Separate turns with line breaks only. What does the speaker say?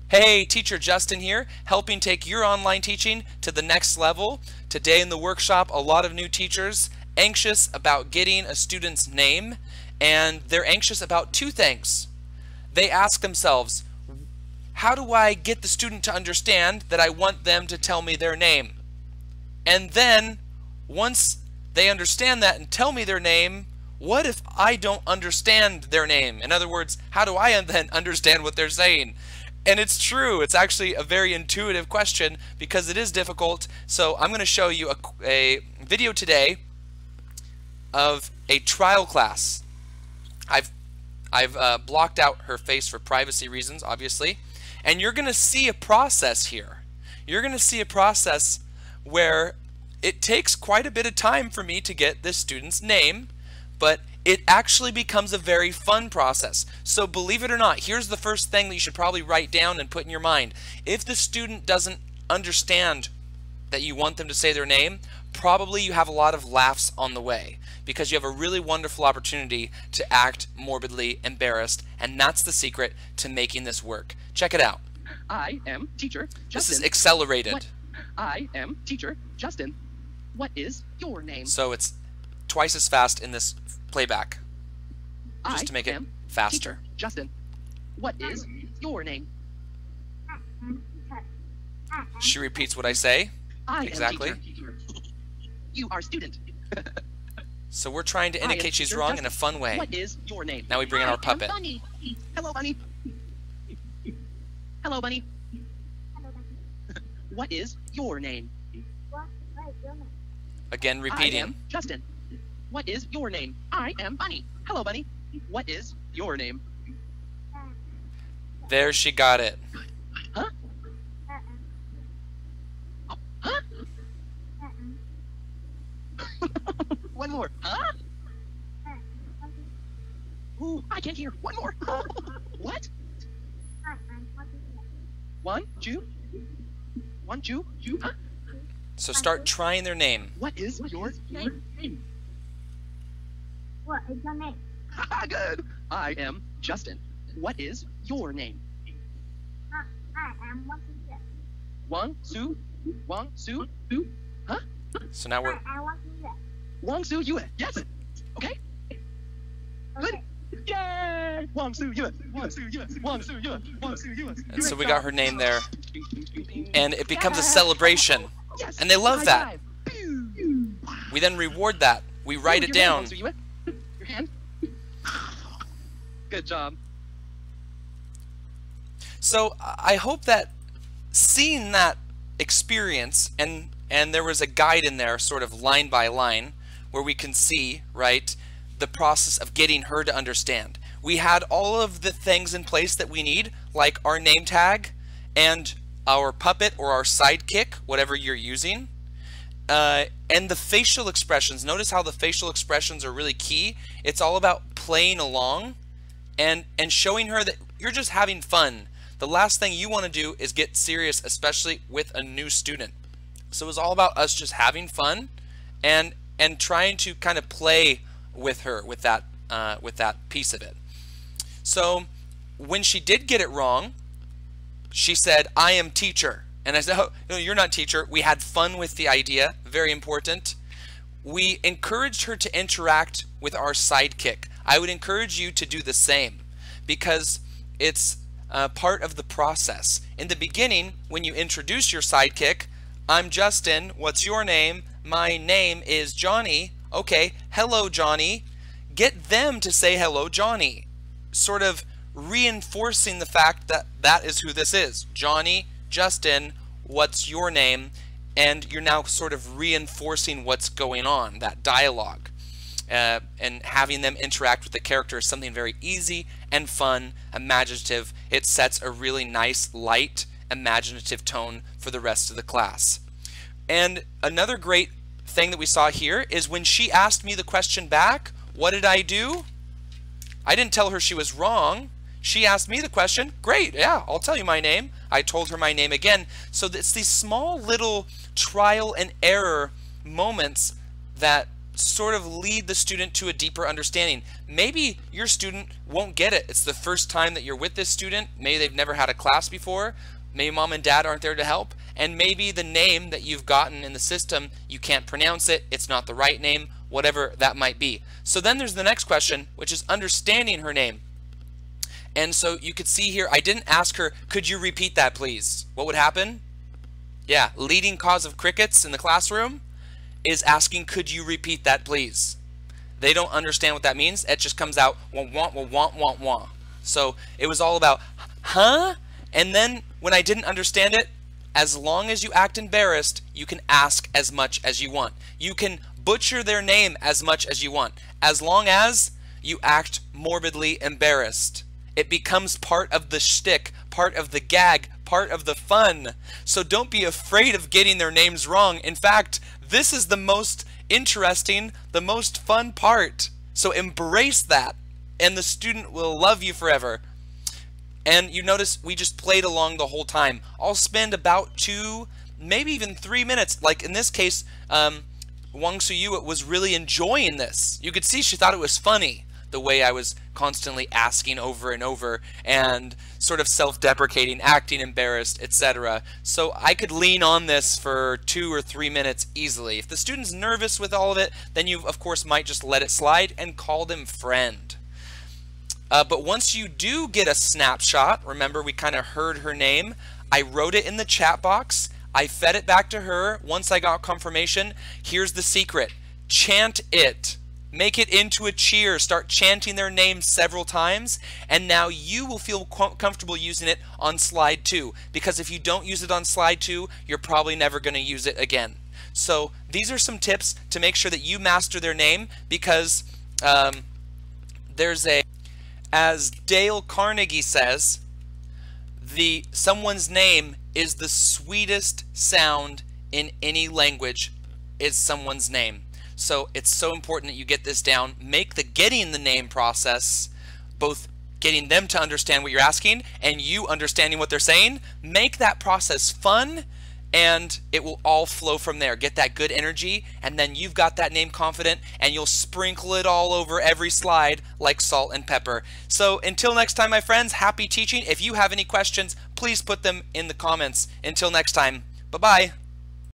Hey, Teacher Justin here, helping take your online teaching to the next level. Today in the workshop, a lot of new teachers anxious about getting a student's name, and they're anxious about two things. They ask themselves, how do I get the student to understand that I want them to tell me their name? And then, once they understand that and tell me their name, what if I don't understand their name? In other words, how do I then understand what they're saying? And it's true, it's actually a very intuitive question because it is difficult. So I'm going to show you a video today of a trial class. I've blocked out her face for privacy reasons, obviously. And you're going to see a process here. You're going to see a process where it takes quite a bit of time for me to get this student's name, but it actually becomes a very fun process. So believe it or not, here's the first thing that you should probably write down and put in your mind. If the student doesn't understand that you want them to say their name, probably you have a lot of laughs on the way because you have a really wonderful opportunity to act morbidly embarrassed, and that's the secret to making this work. Check it out.
I am teacher Justin.
This is accelerated.
I am teacher Justin. What is your name?
So it's twice as fast in this playback, just to make it faster.
Teacher Justin. What is your name?
She repeats what I say. Exactly.
Am teacher. You are student.
So we're trying to indicate she's wrong
Justin.
in a fun way.
What is your name?
Now we bring in our puppet.
Bunny. Hello, Bunny. Hello, Bunny. What is your name?
Again, repeating.
I am Justin. What is your name? I am Bunny. Hello, Bunny. What is your name?
There, she got it.
Huh? Oh, huh? One more. Huh? Ooh, I can't hear. One more. What? 1, 2. 1, 2, 2. Huh?
So start trying their name.
What is your name?
What is your name?
Good. I am Justin. What is your name?
I am what is it?
Wang Su. Wang Su. Su. Huh?
So now we're
I what is it?
Wang Su Yue. Yes. Okay. Good.
Okay.
Yay! Wang Su Yue. Wang Su Yue. Wang Su Yue. Wang Su Yue.
and so we got her name there, and it becomes a
Yeah.
celebration,
Yes.
and they love
High
that.
five. Pew.
We then reward that. We write it
Your hand,
down.
Wang Su Yue. Your hand. Good job.
So I hope that seeing that experience, and there was a guide in there sort of line by line where we can see, right, the process of getting her to understand. We had all of the things in place that we need, like our name tag and our puppet or our sidekick, whatever you're using, and the facial expressions. Notice how the facial expressions are really key. It's all about playing along and showing her that you're just having fun. The last thing you want to do is get serious, especially with a new student. So it was all about us just having fun and trying to kind of play with her with that piece of it. So when she did get it wrong, she said, I am teacher. And I said, oh, no, you're not teacher. We had fun with the idea. Very important. We encouraged her to interact with our sidekick. I would encourage you to do the same because it's part of the process. In the beginning, when you introduce your sidekick, I'm Justin. What's your name? My name is Johnny. Okay, hello, Johnny. Get them to say hello, Johnny. Sort of reinforcing the fact that that is who this is. Johnny, Justin, what's your name? And you're now sort of reinforcing what's going on, that dialogue. And having them interact with the character is something very easy and fun, imaginative. It sets a really nice, light, imaginative tone for the rest of the class. And another great thing that we saw here is when she asked me the question back, what did I do? I didn't tell her she was wrong. She asked me the question. Great, yeah, I'll tell you my name. I told her my name again. So it's these small little trial and error moments that sort of lead the student to a deeper understanding. Maybe your student won't get it. It's the first time that you're with this student. Maybe they've never had a class before. Maybe mom and dad aren't there to help. And maybe the name that you've gotten in the system, you can't pronounce it. It's not the right name, whatever that might be. So then there's the next question, which is understanding her name. And so you could see here, I didn't ask her, could you repeat that please? What would happen? Yeah, leading cause of crickets in the classroom is asking, could you repeat that please? They don't understand what that means. It just comes out, wah, wah, wah, wah, wah, wah. So it was all about, huh? And then when I didn't understand it, as long as you act embarrassed, you can ask as much as you want. You can butcher their name as much as you want, as long as you act morbidly embarrassed. It becomes part of the shtick, part of the gag, part of the fun. So don't be afraid of getting their names wrong. In fact, this is the most interesting, the most fun part. So embrace that, and the student will love you forever. And you notice we just played along the whole time. I'll spend about 2, maybe even 3 minutes. Like in this case, Wang Suyu was really enjoying this. You could see she thought it was funny, the way I was constantly asking over and over and sort of self-deprecating, acting embarrassed, etc. So I could lean on this for 2 or 3 minutes easily. If the student's nervous with all of it, then you of course might just let it slide and call them friend. But once you do get a snapshot, remember we kind of heard her name, I wrote it in the chat box, I fed it back to her. Once I got confirmation, here's the secret. Chant it. Make it into a cheer. Start chanting their name several times, and now you will feel comfortable using it on slide 2, because if you don't use it on slide 2, you're probably never going to use it again. So these are some tips to make sure that you master their name, because there's a, as Dale Carnegie says, someone's name is the sweetest sound in any language is someone's name. So it's so important that you get this down. Make the getting the name process, both getting them to understand what you're asking and you understanding what they're saying, make that process fun, and it will all flow from there. Get that good energy, and then you've got that name confident, and you'll sprinkle it all over every slide like salt and pepper. So until next time, my friends, happy teaching. If you have any questions, please put them in the comments. Until next time, bye-bye.